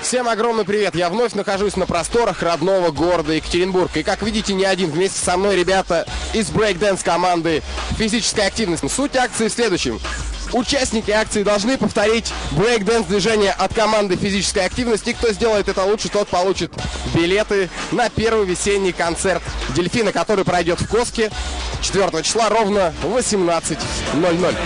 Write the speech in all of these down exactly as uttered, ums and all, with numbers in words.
Всем огромный привет! Я вновь нахожусь на просторах родного города Екатеринбург. И как видите, не один. Вместе со мной ребята из брейк-дэнс команды физической активности. Суть акции в следующем. Участники акции должны повторить брейк-дэнс движение от команды физической активности. И кто сделает это лучше, тот получит билеты на первый весенний концерт Дельфина, который пройдет в Коске четвёртого числа ровно в восемнадцать ноль ноль.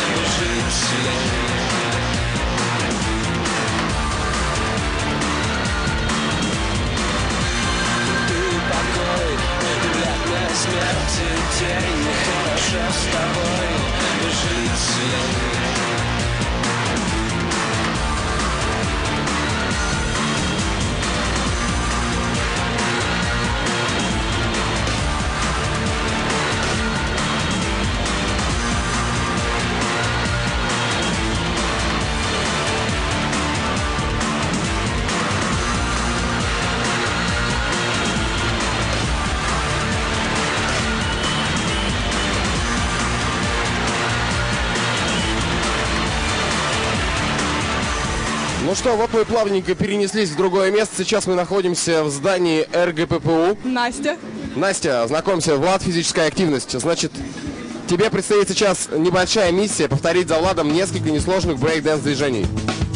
Ну что, вот мы плавненько перенеслись в другое место. Сейчас мы находимся в здании эр гэ пэ пэ у. Настя. Настя, знакомься, Влад, физическая активность. Значит, тебе предстоит сейчас небольшая миссия повторить за Владом несколько несложных брейк-дэнс движений.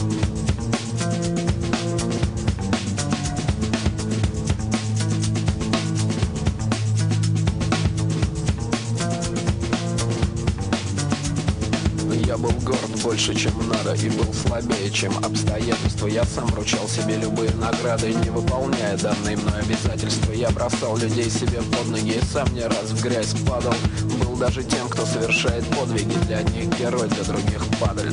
Я был горд больше, чем надо, и был слабее, чем обстоятельства. Я сам вручал себе любые награды, не выполняя данные мной обязательства. Я бросал людей себе под ноги и сам не раз в грязь падал. Был даже тем, кто совершает подвиги. Для одних герой, для других падаль.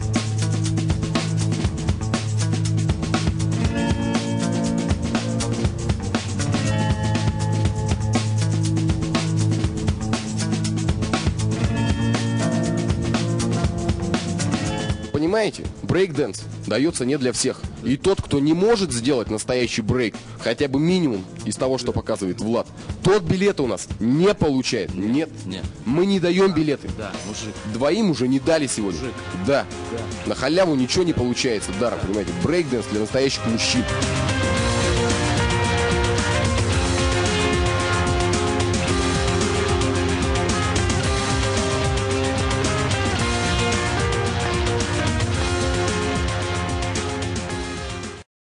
Понимаете, брейк-дэнс дается не для всех. И тот, кто не может сделать настоящий брейк, хотя бы минимум из того, что показывает Влад, тот билеты у нас не получает. Нет, Нет. мы не даем билеты. Да, мужик. Двоим уже не дали сегодня. Мужик. Да. Да. На халяву ничего не получается даром, понимаете. Брейк-дэнс для настоящих мужчин.